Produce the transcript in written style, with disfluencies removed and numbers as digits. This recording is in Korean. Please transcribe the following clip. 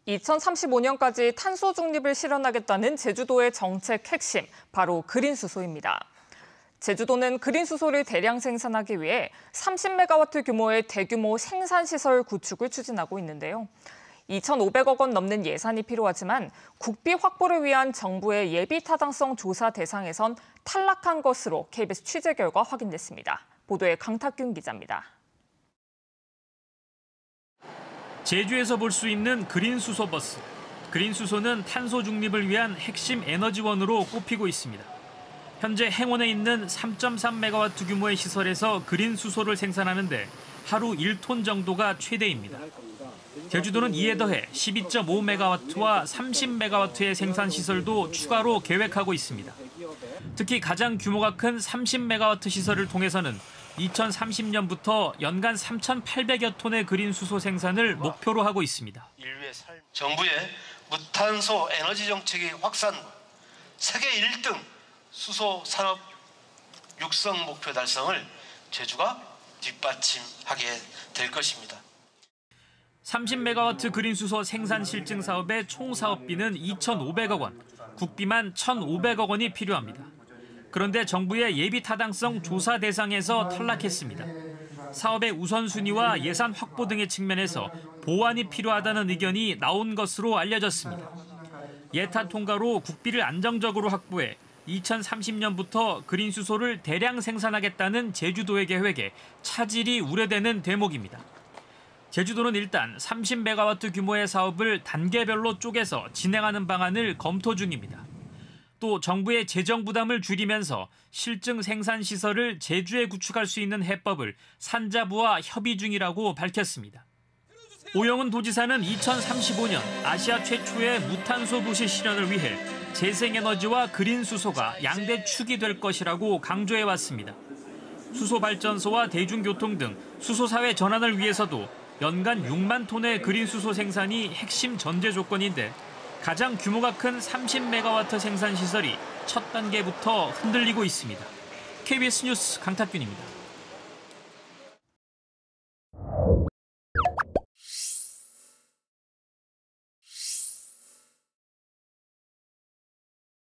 2035년까지 탄소 중립을 실현하겠다는 제주도의 정책 핵심, 바로 그린수소입니다. 제주도는 그린수소를 대량 생산하기 위해 30메가와트 규모의 대규모 생산시설 구축을 추진하고 있는데요. 2,500억 원 넘는 예산이 필요하지만 국비 확보를 위한 정부의 예비 타당성 조사 대상에선 탈락한 것으로 KBS 취재 결과 확인됐습니다. 보도에 강탁균 기자입니다. 제주에서 볼 수 있는 그린수소 버스. 그린수소는 탄소 중립을 위한 핵심 에너지원으로 꼽히고 있습니다. 현재 행원에 있는 3.3메가와트 규모의 시설에서 그린수소를 생산하는데 하루 1톤 정도가 최대입니다. 제주도는 이에 더해 12.5메가와트와 30메가와트의 생산 시설도 추가로 계획하고 있습니다. 특히 가장 규모가 큰 30메가와트 시설을 통해서는 2030년부터 연간 3,800여 톤의 그린수소 생산을 목표로 하고 있습니다. 정부의 무탄소 에너지 정책의 확산과 세계 1등 수소 산업 육성 목표 달성을 제주가 뒷받침하게 될 것입니다. 30메가와트 그린수소 생산 실증 사업의 총 사업비는 2,500억 원, 국비만 1,500억 원이 필요합니다. 그런데 정부의 예비 타당성 조사 대상에서 탈락했습니다. 사업의 우선순위와 예산 확보 등의 측면에서 보완이 필요하다는 의견이 나온 것으로 알려졌습니다. 예타 통과로 국비를 안정적으로 확보해 2030년부터 그린수소를 대량 생산하겠다는 제주도의 계획에 차질이 우려되는 대목입니다. 제주도는 일단 30메가와트 규모의 사업을 단계별로 쪼개서 진행하는 방안을 검토 중입니다. 또 정부의 재정 부담을 줄이면서 실증 생산 시설을 제주에 구축할 수 있는 해법을 산자부와 협의 중이라고 밝혔습니다. 오영훈 도지사는 2035년 아시아 최초의 무탄소 도시 실현을 위해 재생에너지와 그린수소가 양대 축이 될 것이라고 강조해왔습니다. 수소발전소와 대중교통 등 수소사회 전환을 위해서도 연간 6만 톤의 그린수소 생산이 핵심 전제 조건인데 가장 규모가 큰 30메가와트 생산 시설이 첫 단계부터 흔들리고 있습니다. KBS 뉴스 강탁균입니다.